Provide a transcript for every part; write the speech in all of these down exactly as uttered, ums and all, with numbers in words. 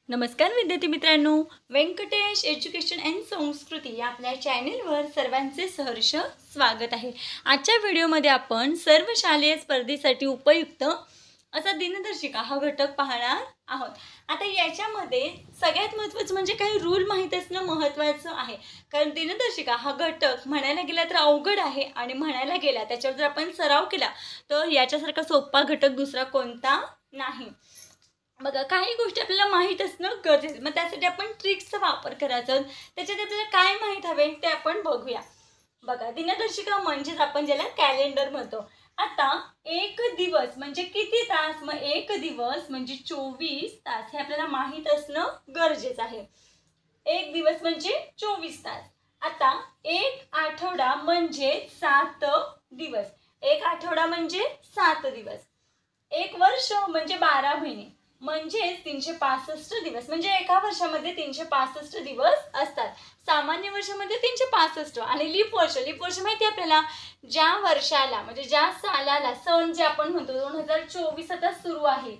नमस्कार विद्यार्थी मित्रांनो, व्यंकटेश एज्युकेशन अँड संस्कृती या आपल्या चॅनलवर सर्वांचे सहर्ष स्वागत आहे। आजच्या व्हिडिओमध्ये आपण सर्व शालेय स्पर्धेसाठी उपयुक्त असा दिनदर्शिका हा घटक पाहणार आहोत। आता याच्यामध्ये सगळ्यात महत्त्वाचं म्हणजे काही रूल माहित असणं महत्त्वाचं आहे, कारण दिनदर्शिका हा घटक म्हणायला गेला तर अवघड आहे आणि म्हणायला गेला त्याच्यावर जर आपण सराव केला तर याच्यासारखा सोपा घटक दुसरा कोणता नाही। बघा, काही गोष्टी आपल्याला माहित असणं गरजेचं, मग त्यासाठी आपण ट्रिक्सचा वापर करायचा। त्याच्यात आपल्याला काय माहित हवे ते आपण बघूया। बघा, दिनदर्शिका म्हणजेच आपण ज्याला कॅलेंडर म्हणतो। आता एक दिवस म्हणजे किती तास, मग एक दिवस म्हणजे चोवीस तास हे आपल्याला माहित असणं गरजेचं आहे। एक दिवस म्हणजे चोवीस तास। आता एक आठवडा म्हणजे सात दिवस, एक आठवडा म्हणजे सात दिवस। एक वर्ष म्हणजे बारा महिने म्हणजे तीनशे पासष्ट दिवस, म्हणजे एका वर्षामध्ये तीनशे पासष्ट दिवस असतात। सामान्य वर्षामध्ये तीनशे पासष्ट आणि लीप वर्ष, लीप वर्ष माहिती आपल्याला ज्या वर्षाला म्हणजे ज्या सालाला सण जे आपण म्हणतो दोन हजार चोवीस आता सुरू आहे,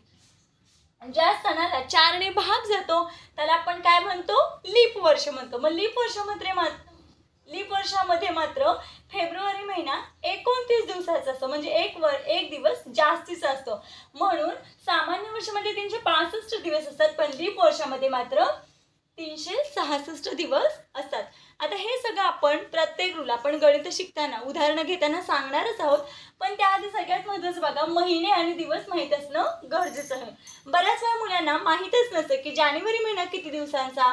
ज्या सणाला चारने भाग जातो त्याला आपण काय म्हणतो, लीप वर्ष म्हणतो। मग लीप वर्षामध्ये मात्र लीप वर्षामध्ये मात्र फेब्रुवारी महिना एकोणतीस दिवसाचा असतो, म्हणजे एक वर एक दिवस जास्तीचा असतो। म्हणून सामान्य वर्षामध्ये तीनशे पासष्ट दिवस असतात, पण लीप वर्षामध्ये मात्र तीनशे सहासष्ट दिवस असतात। आता हे सगळं आपण प्रत्येक रूल आपण गणित शिकताना उदाहरणं घेताना सांगणारच आहोत, पण त्याआधी सगळ्यात महत्त्वाचं बघा, महिने आणि दिवस माहीत असणं गरजेचं आहे। बऱ्याच वेळा मुलांना माहीतच नसतं की जानेवारी महिना किती दिवसांचा।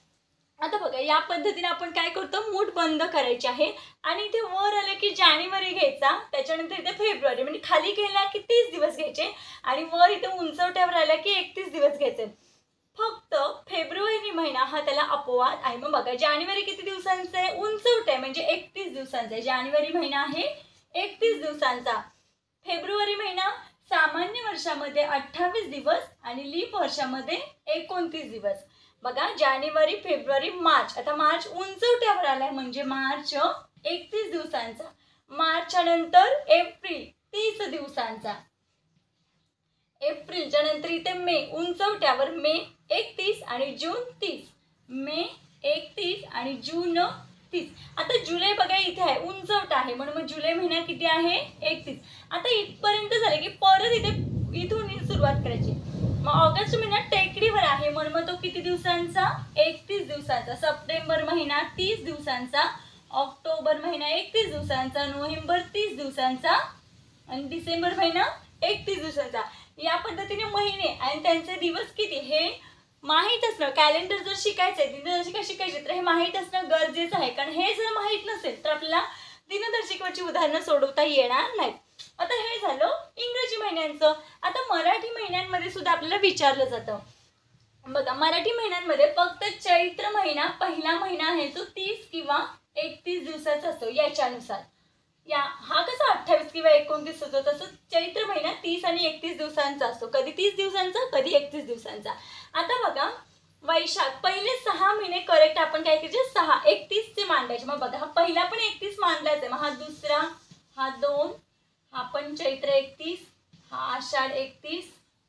आता बघा, या पद्धतीने आपण काय करतो, मूठ बंद करायची आहे आणि इथे वर आले की जानेवारी घ्यायचा, त्याच्यानंतर इथे फेब्रुवारी म्हणजे खाली गेला की तीस दिवस घ्यायचे आणि वर इथे उंचवट्यावर आला की एकतीस दिवस घ्यायचे। फक्त फेब्रुवारी महिना हा त्याला अपवाद आहे। मग बघा, जानेवारी किती दिवसांचा आहे, उंचवट आहे म्हणजे एकतीस दिवसांचा आहे। जानेवारी महिना आहे एकतीस दिवसांचा। फेब्रुवारी महिना सामान्य वर्षामध्ये अठ्ठावीस दिवस आणि लीप वर्षामध्ये एकोणतीस दिवस। बघा, जानेवारी फेब्रुवारी मार्च, आता मार्च उंचवट्यावर आलाय म्हणजे मार्च एकतीस दिवसांचा। मार्चच्या नंतर एप्रिल तीस दिवसांचा। एप्रिलच्या नंतर इथे मे उंचवट्यावर मे एकतीस आणि जून तीस, मे एकतीस आणि जून तीस। आता जुलै बघा इथे आहे उंचवट आहे म्हणून मग जुलै महिना किती आहे एकतीस। आता इथपर्यंत झाले की परत इथे इथून सुरुवात करायची। मग ऑगस्ट महिना टेकडीवर आहे म्हणून मग तो किती दिवसांचा, एकतीस दिवसांचा। सप्टेंबर महिना तीस दिवसांचा, ऑक्टोबर महिना एकतीस दिवसांचा, नोव्हेंबर तीस दिवसांचा आणि डिसेंबर महिना एकतीस दिवसांचा। या पद्धतीने महिने आणि त्यांचे दिवस किती हे माहीत असणं, कॅलेंडर जर शिकायचंय, दिनदर्शिका शिकायची तर हे माहीत असणं गरजेचं आहे, कारण हे जर माहीत नसेल तर आपल्याला दिनदर्शिकेची उदाहरणं सोडवता येणार नाहीत। आता हे झालं इंग्रजी महिन्यांचं। आता मराठी महिन्यांमध्ये सुद्धा आपल्याला विचारलं जातं। बघा, मराठी महिन्यांमध्ये फक्त चैत्र महिना पहिला महिना आहे जो तीस किंवा एकतीस दिवसाचा असतो। याच्यानुसार या हा कसा अठ्ठावीस किंवा एकोणतीस होतो, तसं चैत्र महिना तीस आणि एकतीस दिवसांचा असतो। कधी तीस दिवसांचा, कधी एकतीस दिवसांचा। आता बघा, वैशाख पहिले सहा महिने करेक्ट आपण काय करायचे, सहा एकतीस चे मांडायचे। मग बघा, हा पहिला पण एकतीस मांडलाच आहे, मग हा दुसरा, हा दोन, हा पण चैत्र एकतीस, हा आषाढ एकतीस,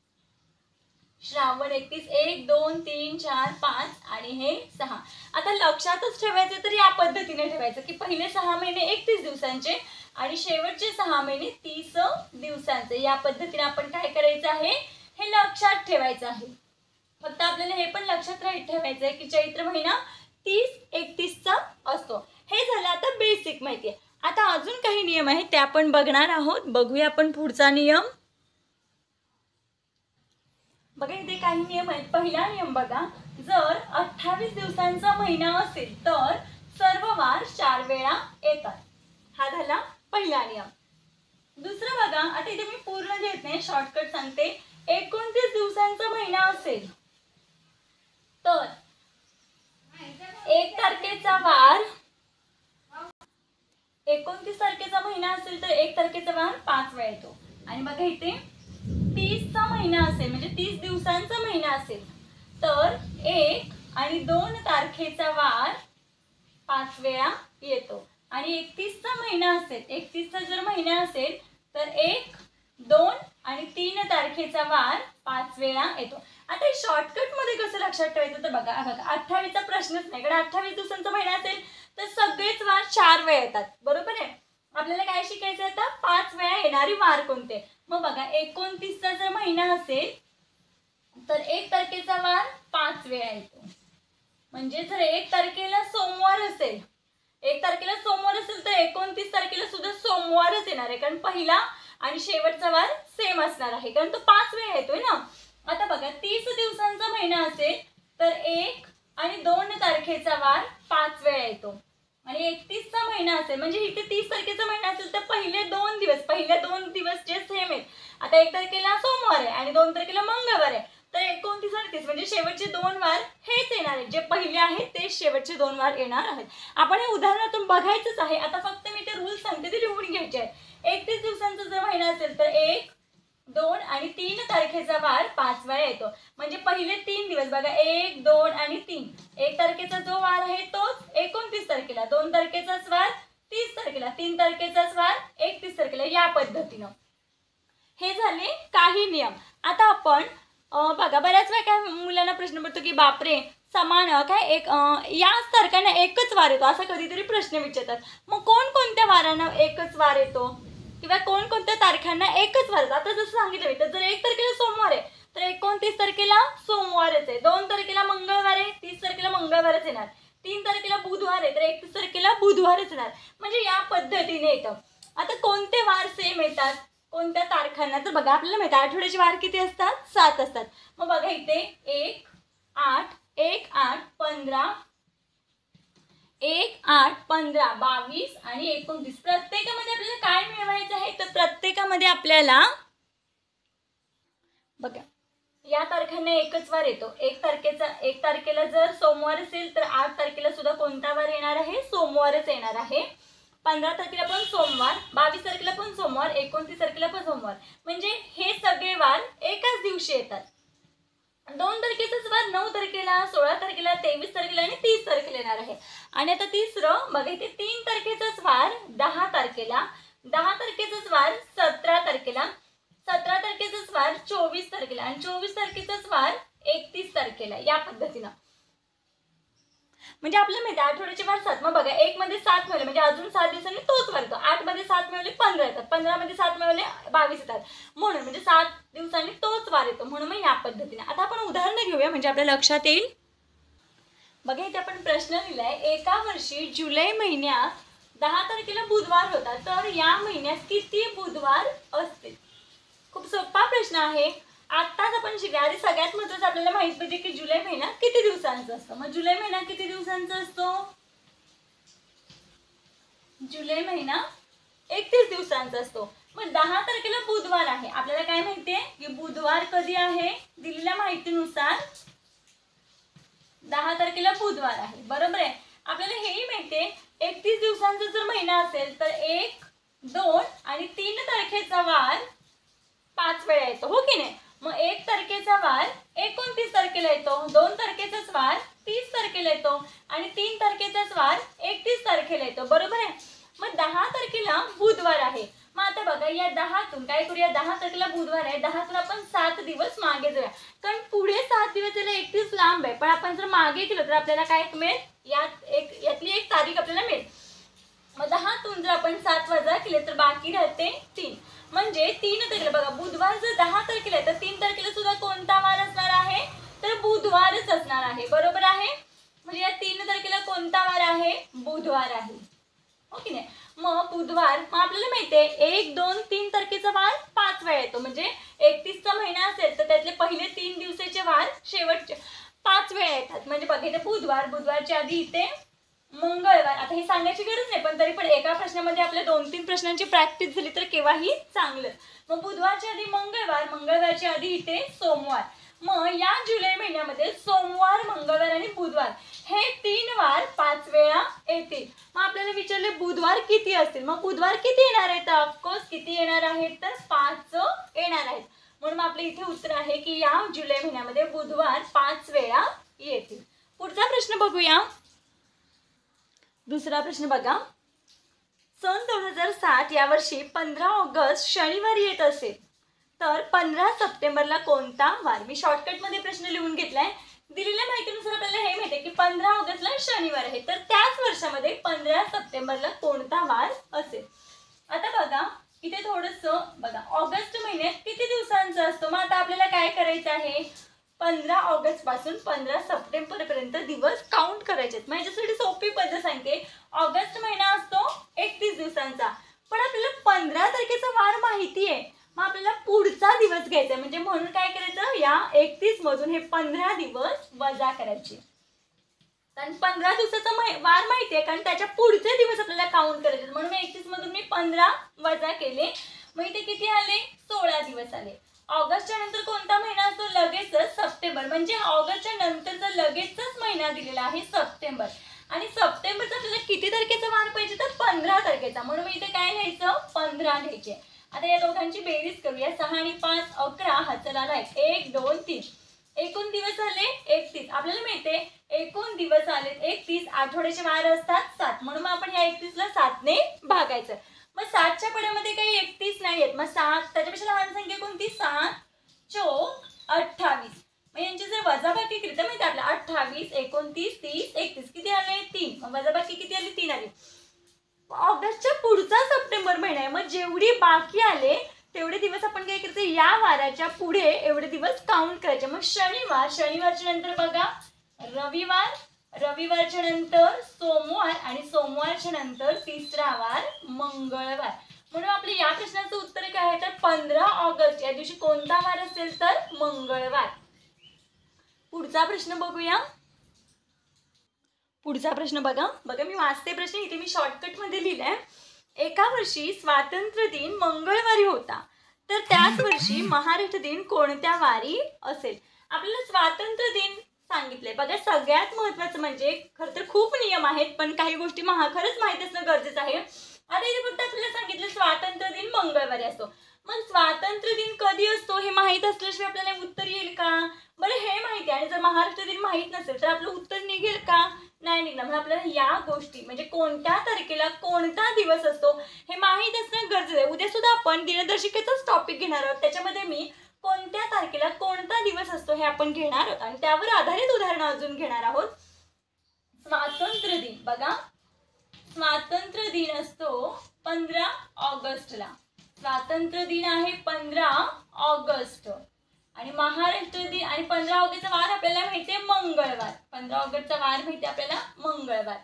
श्रावण एकतीस, एक दोन तीन चार पाच आणि हे सहा। आता लक्षातच ठेवायचं तर या पद्धतीने ठेवायचं की पहिले सहा महिने एकतीस दिवसांचे आणि शेवटचे सहा महिने तीस दिवसांचे। या पद्धतीने आपण काय करायचं आहे, हे लक्षात ठेवायचं आहे। फक्त आपल्याला हे पण लक्षात राहील ठेवायचं आहे की चैत्र महिना तीस एकतीस चा असतो। हे झालं आता बेसिक माहिती आहे। आता अजून काही नियम आहेत ते आपण बघणार आहोत। बघूया आपण पुढचा नियम। बघा, इथे काही नियम आहेत। पहिला नियम बघा, जर अठ्ठावीस दिवसांचा महिना असेल तर सर्व वार चार वेळा येतात। हा झाला पहिला नियम। दुसरं बघा, आता इथे मी पूर्ण घेत नाही, शॉर्टकट सांगते। एकोणतीस दिवसांचा महिना असेल तर एक तारखेचा वार एकोणतीस तारखेचा महिना असेल तर एक तारखेचा वार पाच वेळा येतो। आणि बघा, इथे तीस चा महिना असेल म्हणजे तीस दिवसांचा महिना असेल तर एक आणि दोन तारखेचा वार पाच वेळा येतो। आणि एकतीस चा महिना असेल, एकतीस चा जर महिना असेल तर एक दोन आणि तीन तारखेचा वार पाच वेळा येतो. आता शॉर्टकट मध्ये कसं लक्षात ठेवायचं तर बघा बघा अठ्ठावीसचा प्रश्नच नाही, कारण अठ्ठावीस दिवसांचा महिना असेल तर सगळेच वार चार वेळा येतात. बरोबर आहे. आपल्याला काय शिकायचं आता, पाच वेळा येणारी वार कोणते. मग बघा एकोणतीसचा जर महिना असेल तर एक तारखेचा वार पाच वेळा येतो. म्हणजे जर एक तारखेला सोमवार असेल एक तारखेला सोमवार असेल तर एकोणतीस तारखेला सुद्धा सोमवारच येणार आहे, कारण पहिला आणि शेवटचा वार सेम असणार आहे, कारण तो पाच वेळा येतोय ना. आता बघा तीस दिवसांचा महिना असेल तर एक आणि दोन तारखेचा वार पाच वेळा येतो. आणि एकतीसचा महिना असेल म्हणजे इथे तीस तारखेचा महिना असेल तर पहिले दोन दिवस पहिले दोन दिवस जे सेम आहेत. आता एक तारखेला सोमवार आहे आणि दोन तारखेला मंगळवार आहे, तर एकोणतीस आणि तीस म्हणजे शेवटचे दोन वार हेच येणार आहेत. जे पहिले आहेत ते शेवटचे दोन वार येणार आहेत. आपण हे उदाहरणातून बघायचंच आहे. आता फक्त मी ते रूल सांगते ते लिहून घ्यायचे आहेत. एकतीस दिवसांचा जर महिना असेल तर एक दोन आणि तीन तारखेचा वार पाच वेळा येतो. म्हणजे पहिले तीन दिवस बघा एक दोन आणि तीन. एक तारखेचा जो वार आहे तोच एकोणतीस तारखेला, दोन तारखेचाच वार तीस तारखेला, तीन तारखेचाच वार एकतीस तारखेला, या पद्धतीनं. हे झाले काही नियम. आता आपण बघा बऱ्याच वेळा काय मुलांना प्रश्न पडतो की बापरे समान काय एक याच तारखांना एकच वार येतो असा कधीतरी प्रश्न विचारतात. मग कोणकोणत्या वारांना एकच वार येतो किंवा कोणकोणत्या तारखांना एकच वार येतो. आता जसं सांगितलं मी, तर जर एक तारखेला सोमवार आहे तर एकोणतीस तारखेला सोमवारच आहे, दोन तारखेला मंगळवार आहे तीस तारखेला मंगळवारच येणार, तीन तारखेला बुधवार आहे तर एकतीस तारखेला बुधवारच येणार. म्हणजे या पद्धतीने येतं. आता कोणते वार सेम येतात कोणत्या तारखांना तर बघा आपल्याला माहिती आहे आठवड्याचे वार किती असतात, सात असतात. मग बघा इथे एक आठ एक आठ पंधरा एक आठ पंधरा बावीस आणि एकोणतीस. प्रत्येकामध्ये आपल्याला काय मिळवायचं आहे तर प्रत्येकामध्ये आपल्याला बघा या तारखांना एकच वार येतो. एक तारखेचा एक तारखेला जर सोमवार असेल तर आठ तारखेला सुद्धा कोणता वार येणार आहे, सोमवारच येणार आहे. पंधरा तारखेला पण सोमवार, बावीस तारखेला पण सोमवार, एकोणतीस तारखेला पण सोमवार. म्हणजे हे सगळे वार एकाच दिवशी येतात. दोन तारखेचाच वार नऊ तारखेला, सोळा तारखेला, तेवीस तारखेला आणि तीस तारखेला येणार आहे. आणि आता तिसरं बघा इथे तीन तारखेचाच वार दहा तारखेला, दहा तारखेचाच वार सतरा तारखेला, सतरा तारखेचाच वार चोवीस तारखेला आणि चोवीस तारखेचाच वार एकतीस तारखेला. या पद्धतीनं म्हणजे आपल्याला माहिती आठवड्याचे वार सात. मग बघा एक मध्ये सात मिळवले म्हणजे अजून सात दिवसांनी तोच वार येतो. आठ मध्ये सात मिळवले पंधरा येतात, पंधरा मध्ये सात मिळवले बावीस येतात, म्हणून म्हणजे सात दिवसांनी तोच वार येतो. म्हणून मग या पद्धतीने आता आपण उदाहरण घेऊया म्हणजे आपल्या लक्षात येईल. बघा इथे आपण प्रश्न लिहिलाय, एका वर्षी जुलै महिन्यात दहा तारखेला बुधवार होता तर या महिन्यात किती बुधवार असतील. खूप सोपा प्रश्न आहे. आत्ताच आपण शिकले. आधी सगळ्यात महत्त्वाचं आपल्याला माहित पाहिजे की जुलै महिना किती दिवसांचा असतो. मग जुलै महिना किती दिवसांचा असतो, जुलै महिना एकतीस दिवसांचा असतो. मग दहा तारखेला बुधवार आहे, आपल्याला काय माहितीये की बुधवार कधी आहे, दिलेल्या माहितीनुसार दहा तारखेला बुधवार आहे. बरोबर आहे. आपल्याला हेही माहितीये एकतीस दिवसांचा जर महिना असेल तर एक दोन आणि तीन तारखेचा वार पाच वेळा येतो, हो की नाही. मग एक तारखेचा वार एकोणतीस तारखेला येतो, दोन तारखेचाच वार तीस तारखेला येतो आणि तीन तारखेचाच वार एकतीस तारखेला येतो. बरोबर आहे. मग दहा तारखेला बुधवार आहे. मग आता बघा या दहातून काय करूया, दहा तारखेला बुधवार आहे, दहातून आपण सात दिवस मागे जाऊया, कारण पुढे सात दिवस त्याला एकतीस लांब आहे. पण आपण जर मागे केलं तर आपल्याला काय मिळेल, यात एक यातली एक तारीख आपल्याला मिळेल. मग दहातून जर आपण सात वजा केले तर बाकी राहते तीन. म्हणजे तीन तारखेला बघा बुधवार जर दहा तारखेला आहे तर तीन तारखेला सुद्धा कोणता वार असणार आहे तर बुधवारच असणार आहे. बरोबर आहे. म्हणजे या तीन तारखेला कोणता वार आहे, बुधवार आहे, ओके नाही. मग बुधवार मग आपल्याला माहिती आहे एक दोन तीन तारखेचा वार पाच वेळा येतो. म्हणजे एकतीसचा महिना असेल तर त्यातले पहिले तीन दिवसाचे वार शेवटचे पाच वेळा येतात. म्हणजे बघा इथे बुधवार, बुधवारच्या आधी इथे मंगळवार. आता हे सांगायची गरज नाही पण तरी पण एका प्रश्नामध्ये आपल्या दोन तीन प्रश्नांची प्रॅक्टिस झाली तर केव्हाही चांगलं. मग बुधवारच्या आधी मंगळवार, मंगळवारच्या आधी इथे सोमवार. मग या जुलै महिन्यामध्ये सोमवार, मंगळवार आणि बुधवार हे तीन वार पाच वेळा येतील. मग आपल्याला विचारले बुधवार किती असतील. मग बुधवार किती येणार आहेत, ऑफकोर्स किती येणार आहेत तर पाच येणार आहेत. म्हणून आपले इथे उत्तर आहे की या जुलै महिन्यामध्ये बुधवार पाच वेळा येतील. पुढचा प्रश्न बघूया. दुसरा प्रश्न बघा, सन दोन हजार सात या वर्षी पंधरा ऑगस्ट शनिवारी येत असेल तर पंधरा सप्टेंबरला कोणता वार? मी शॉर्टकटमध्ये प्रश्न लिहून घेतलाय. दिलेल्या माहितीनुसार आपल्याला हे माहिती आहे की पंधरा ऑगस्टला शनिवार आहे, तर त्याच वर्षामध्ये पंधरा सप्टेंबरला कोणता वार असेल? आता बघा इथे थोडंसं बघा, ऑगस्ट महिन्यात किती दिवसांचा असतो? मग आता आपल्याला काय करायचं आहे, पंधरा ऑगस्ट पासून पंधरा सप्टेंबर पर्यंत दिवस काउंट करायचे. मग याच्यासाठी सोपी पद्धत सांगते. ऑगस्ट महिना असतो एकतीस दिवसांचा, पण आपल्याला पंधरा तारखेचा वार माहिती आहे. मग आपल्याला पुढचा दिवस घ्यायचा आहे, म्हणजे म्हणून काय करायचं, या एकतीस मधून हे पंधरा दिवस वजा करायचे. कारण पंधरा दिवसाचा वार माहिती आहे, कारण त्याच्या पुढचे दिवस आपल्याला काउंट करायचे. म्हणून मी एकतीस मधून मी पंधरा वजा केले. मग इथे किती आले? सोळा दिवस आले. ऑगस्टच्या नंतर कोणता महिना असतो? लगेचच सप्टेंबर. म्हणजे ऑगस्टच्या नंतरचा लगेचच महिना दिलेला आहे सप्टेंबर. आणि सप्टेंबरचा आपल्याला किती तारखेचा वार पाहिजे? तर पंधरा तारखेचा. म्हणून मी इथे काय लिहायचं? पंधरा लिहायचे. आता या दोघांची बेरीज करूया. सहा आणि पाच अकरा, हा चला राईट, एक दोन तीन, एकूण दिवस झाले एकतीस. आपल्याला मिळते एकूण दिवस आले एकतीस. आठवड्याचे वार असतात सात, म्हणून मग आपण या एकतीस ला सातने भागायचं. मग सातच्या पड्यामध्ये काही एकतीस नाही आहेत. मग सात त्याच्यापेक्षा लहान संख्या कोणती? सात चोक अठ्ठावीस. मग यांची जर वजाबाकी केली तर माहिती आपल्या अठ्ठावीस, एकोणतीस, तीस, एकतीस किती आले? तीन. मग वजाबाकी किती आली? तीन आली. ऑगस्टच्या पुढचा सप्टेंबर महिना आहे. मग जेवढी बाकी आले तेवढे दिवस आपण काय करायचं, या वाराच्या पुढे एवढे दिवस काउंट करायचे. मग शनिवार, शनिवारच्या नंतर बघा रविवार, रविवारच्या नंतर सोमवार आणि सोमवारच्या नंतर तिसरा वार मंगळवार. म्हणून आपल्या या प्रश्नाचं उत्तर काय आहे, तर पंधरा ऑगस्ट या दिवशी कोणता वार असेल? तर मंगळवार. पुढचा प्रश्न बघूया. पुढचा प्रश्न बघा बघा मी वाचते प्रश्न, इथे मी शॉर्टकट मध्ये लिहिलाय. एका वर्षी स्वातंत्र्य दिन मंगळवारी होता, तर त्याच वर्षी महाराष्ट्र दिन कोणत्या वारी असेल? आपल्याला स्वातंत्र्य दिन सांगितलंय. बघा सगळ्यात महत्त्वाचं म्हणजे खरं तर खूप नियम आहेत, पण काही गोष्टी महा खरंच माहीत असणं गरजेचं आहे. आता इथे फक्त आपल्याला सांगितलं स्वातंत्र्य दिन मंगळवारी असतो. मग स्वातंत्र्य दिन कधी असतो हे माहीत असल्याशिवाय आपल्याला उत्तर येईल का? बरं हे माहिती आहे, आणि जर महाराष्ट्र दिन माहीत नसेल तर आपलं उत्तर निघेल का? नाही निघणार. म्हणजे आपल्याला या गोष्टी म्हणजे कोणत्या तारखेला कोणता दिवस असतो हे माहीत असणं गरजेचं आहे. उद्या सुद्धा आपण दिनदर्शिकेचाच टॉपिक घेणार आहोत, त्याच्यामध्ये मी कोणत्या तारखेला कोणता दिवस असतो हे आपण घेणार आहोत आणि त्यावर आधारित उदाहरणं अजून घेणार आहोत. स्वातंत्र्य दिन बघा, स्वातंत्र्य दिन असतो पंधरा ऑगस्टला. स्वातंत्र्य दिन आहे पंधरा ऑगस्ट आणि महाराष्ट्र दिन आणि पंधरा ऑगस्टचा वार आपल्याला माहिती आहे मंगळवार. पंधरा ऑगस्टचा वार माहिती आहे आपल्याला मंगळवार.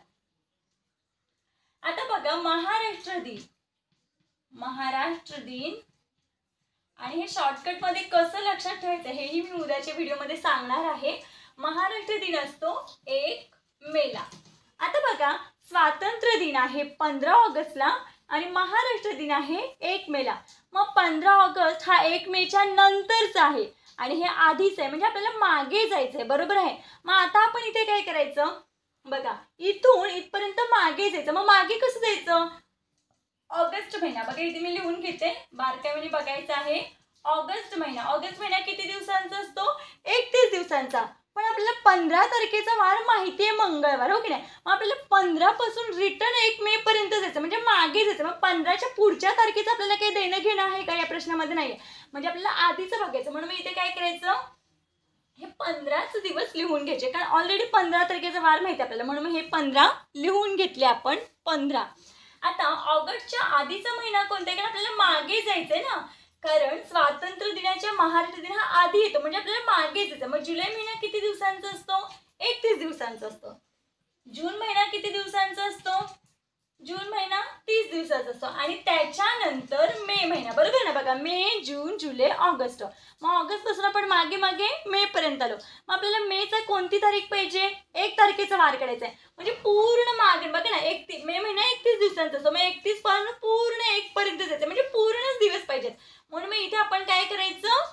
आता बघा महाराष्ट्र दिन, महाराष्ट्र दिन आणि हे शॉर्टकट मध्ये कसं लक्षात ठेवायचं हेही मी उद्याच्या व्हिडिओमध्ये सांगणार आहे. महाराष्ट्र दिन असतो एक मेला. आता बघा स्वातंत्र्य दिन आहे पंधरा ऑगस्टला आणि महाराष्ट्र दिन आहे एक मेला. मग पंधरा ऑगस्ट हा एक मेच्या नंतरचा आहे आणि हे आधीच आहे, म्हणजे आपल्याला मागे जायचं आहे. बरोबर आहे. मग आता आपण इथे काय करायचं बघा, इथून इथपर्यंत मागे जायचं. मग मागे कसं जायचं? ऑगस्ट महिना बघा इथे मी लिहून घेते, बारकाईने बघायचं आहे. ऑगस्ट महिना, ऑगस्ट महिना किती दिवसांचा असतो? एकतीस दिवसांचा. पण आपल्याला पंधरा तारखेचा वार माहिती आहे मंगळवार, हो की नाही? मग आपल्याला पंधरा पासून रिटर्न एक मे पर्यंत जायचं, म्हणजे मागे जायचं. मग पंधराच्या पुढच्या तारखेचं आपल्याला काही देणं घेणं आहे का? या प्रश्नामध्ये नाहीये, म्हणजे आपल्याला आधीच बघायचं. म्हणून मी इथे काय करायचं, हे पंधराच दिवस लिहून घ्यायचे, कारण ऑलरेडी पंधरा तारखेचा वार माहिती आपल्याला, म्हणून हे पंधरा लिहून घेतले आपण पंधरा. आता ऑगस्टच्या आधीचा महिना कोणता आहे? कारण आपल्याला मागे जायचंय ना, कारण स्वातंत्र्य दिनाच्या महाराष्ट्र दिन हा आधी येतो, म्हणजे आपल्याला मागे जायचं. मग जुलै महिना किती दिवसांचा असतो? एकतीस दिवसांचा असतो. जून महिना किती दिवसांचा असतो? जून महिना तीस दिवसाचा असतो आणि त्याच्यानंतर मे महिना. बरोबर ना? बघा मे, जून, जुलै, ऑगस्ट. मग ऑगस्ट पासून आपण मागे मागे मे पर्यंत आलो. मग आपल्याला मेचा कोणती तारीख पाहिजे? एक तारखेचा वार काढायचा आहे, म्हणजे पूर्ण मागे बघा ना, एकतीस मे महिना एकतीस दिवसांचा असतो. मग एकतीस पासून पूर्ण एक पर्यंत जायचं, म्हणजे पूर्णच दिवस पाहिजेत. म्हणून मग इथे आपण काय करायचं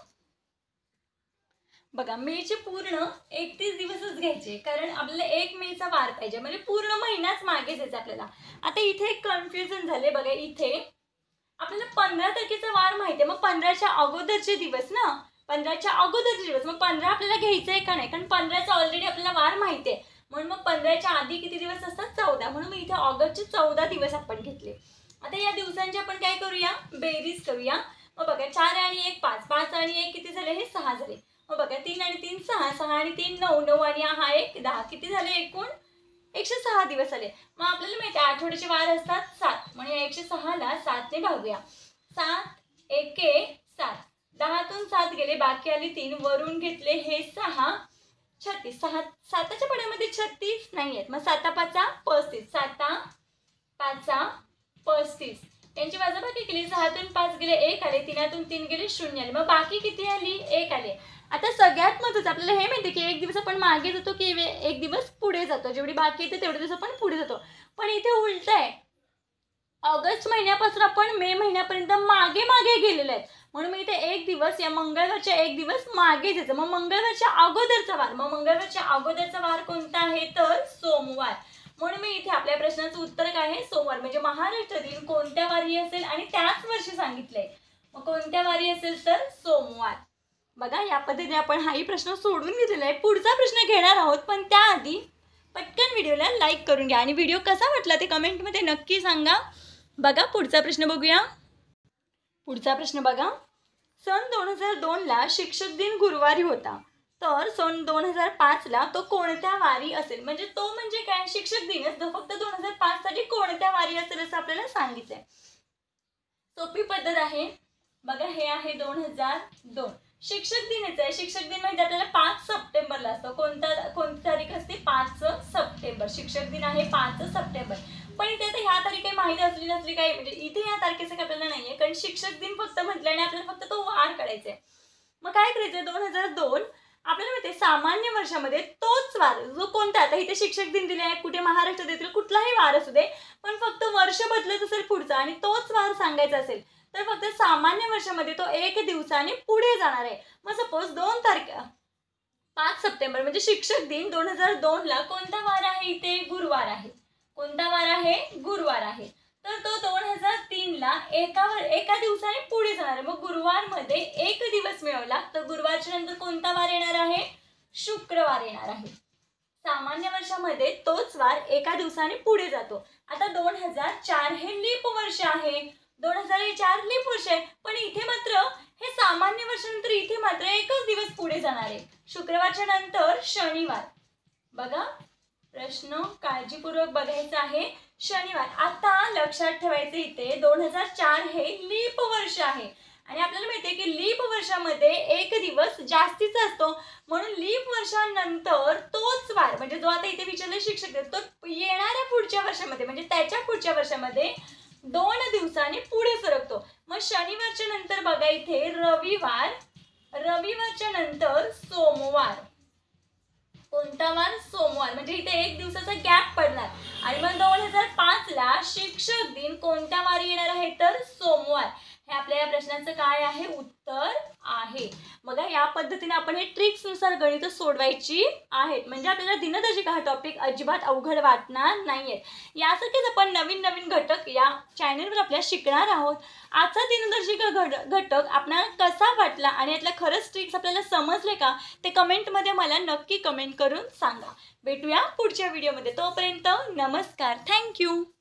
बघा, मेचे पूर्ण एकतीस दिवसच घ्यायचे, कारण आपल्याला एक मेचा वार पाहिजे, म्हणजे पूर्ण महिनाच मागे जायचा आपल्याला. आता इथे एक कन्फ्युजन झाले बघा, इथे आपल्याला पंधरा तारखेचा वार माहिती आहे, मग पंधराच्या अगोदरचे दिवस ना, पंधराच्या अगोदरचे दिवस, मग पंधरा आपल्याला घ्यायचं आहे का नाही? कारण पंधराचा ऑलरेडी आपल्याला वार माहिती आहे, म्हणून मग पंधराच्या आधी किती दिवस असतात? चौदा. म्हणून मग इथे ऑगस्टचे चौदा दिवस आपण घेतले. आता या दिवसांची आपण काय करूया? बेरीज करूया. मग बघा चार आणि एक पाच, पाच आणि एक किती झाले, हे सहा झाले. मग बघा तीन आणि तीन सहा, सहा आणि तीन नऊ, नऊ आणि हा एक दहा, किती झाले एकूण एकशे सहा दिवस आले. मग आपल्याला माहिती आहे आठवड्याचे वार असतात सात, म्हणून या एकशे सहा ला सातने भागूया. सात एके सात, दहातून सात गेले, बाकी आली तीन, वरून घेतले हे सहा, छत्तीस. सहा साताच्या पड्यामध्ये छत्तीस नाही आहेत, मग साता पाचा पस्तीस, साता पाचा पस्तीस. यांची वजाबाकी केली, सहातून पाच गेले एक आले, तीनातून तीन गेले शून्य आले, मग बाकी किती आली एक आले. आता सगळ्यात महत्त्वाचं आपल्याला हे माहिती की एक दिवस आपण मागे जातो की एक दिवस पुढे जातो, जेवढी बाकी येते तेवढे दिवस आपण पुढे जातो. पण इथे उलट आहे, ऑगस्ट महिन्यापासून आपण मे महिन्यापर्यंत मागे मागे गेलेले आहेत, म्हणून मी इथे एक दिवस या मंगळवारच्या एक दिवस मागे जायचं. मग मंगळवारच्या अगोदरचा वार, मग मंगळवारच्या अगोदरचा वार कोणता आहे तर सोमवार. म्हणून मी इथे आपल्या प्रश्नाचं उत्तर काय आहे सोमवार. म्हणजे महाराष्ट्र दिन कोणत्या वारी असेल आणि त्याच वर्षी सांगितलंय, मग कोणत्या वारी असेल तर सोमवार. बघा या पद्धतीने आपण हाही प्रश्न सोडून घेतलेला आहे. पुढचा प्रश्न घेणार आहोत, पण त्याआधी पटकन व्हिडिओला लाईक करून घ्या आणि व्हिडिओ कसा वाटला ते कमेंटमध्ये नक्की सांगा. बघा पुढचा प्रश्न बघूया. पुढचा प्रश्न बघा, सन दोन हजार दोनला शिक्षक दिन गुरुवारी होता, तर सन दोन हजार पाचला तो कोणत्या वारी असेल. म्हणजे तो म्हणजे काय, शिक्षक दिनच, तो फक्त दोन हजार पाच साठी कोणत्या वारी असेल असं आपल्याला सांगितलंय. सोपी पद्धत आहे. बघा हे आहे दोन हजार दोन, शिक्षक दिनच आहे. शिक्षक दिन म्हणजे आपल्याला पाच सप्टेंबरला असतो. कोणता कोणती तारीख असते, पाच सप्टेंबर. शिक्षक दिन आहे पाच सप्टेंबर. पण इथे आता ह्या तारीख काही माहिती असली नसली काही, म्हणजे इथे ह्या तारखेचं काय आपल्याला नाहीये, कारण शिक्षक दिन फक्त म्हटल्याने आपल्याला फक्त तो वार काढायचा आहे. मग काय करायचंय, दोन हजार दोन आपल्याला माहिती सामान्य वर्षामध्ये तोच वार जो कोणता, आता इथे शिक्षक दिन दिले आहे, कुठे महाराष्ट्र देतील कुठलाही वार असू दे, पण फक्त वर्ष बदलत असेल पुढचा आणि तोच वार सांगायचा असेल तर फक्त सामान्य वर्षामध्ये तो एक दिवसाने पुढे जाणार आहे. मग सपोज दोन तारीख पाच सप्टेंबर म्हणजे शिक्षक दिन दोन हजार दोन ला कोणता वार आहे, इथे गुरुवार आहे. कोणता वार आहे, गुरुवार आहे. तर तो दोन हजार तीन ला एका एका दिवसाने पुढे जाणार आहे. मग गुरुवार मध्ये एक दिवस मिळवला तर गुरुवारच्या नंतर कोणता वार येणार आहे, शुक्रवार येणार आहे. सामान्य वर्षामध्ये तोच वार एका दिवसाने पुढे जातो. आता दोन हजार चार हे लीप वर्ष आहे, दोन हजार चार लीप वर्ष आहे, पण इथे मात्र हे सामान्य वर्षानंतर इथे मात्र एकच दिवस पुढे जाणार आहे, शुक्रवारच्या नंतर शनिवार. बघा प्रश्न काळजीपूर्वक बघायचा आहे, शनिवार. आता लक्षात ठेवायचं इथे दोन हजार चार हे लीप वर्ष आहे आणि आपल्याला माहितीये की लीप वर्षामध्ये एक दिवस जास्तीचा असतो, म्हणून लीप वर्षानंतर तोच वार म्हणजे जो आता इथे विचारले शिक्षक तो येणाऱ्या पुढच्या वर्षामध्ये म्हणजे त्याच्या पुढच्या वर्षामध्ये दोन दिवसांनी पुढे सरकतो. मग शनिवारच्या नंतर बघा इथे रविवार, रविवारच्या नंतर सोमवार. कोणता वार, सोमवार. म्हणजे इथे एक दिवसाचा गॅप पडणार आणि मग दोन हजार पाच ला शिक्षक दिन कोणत्या वारी येणार आहे तर सोमवार. हे आपल्या या प्रश्नाचं काय आहे उत्तर आहे. बघा या पद्धतीने आपण हे ट्रिक्स नुसार गणित सोडवायची आहेत, म्हणजे आपल्याला दिनदर्शिका हा टॉपिक अजिबात अवघड वाटणार नाहीये. यासारखेच आपण नवीन नवीन घटक या चॅनलवर आपल्या शिकणार आहोत. आजचा दिनदर्शिका घटक आपल्याला कसा वाटला आणि यातल्या खरंच ट्रिक्स आपल्याला समजले का ते कमेंटमध्ये मला नक्की कमेंट करून सांगा. भेटूया पुढच्या व्हिडिओमध्ये. तोपर्यंत नमस्कार, थँक्यू.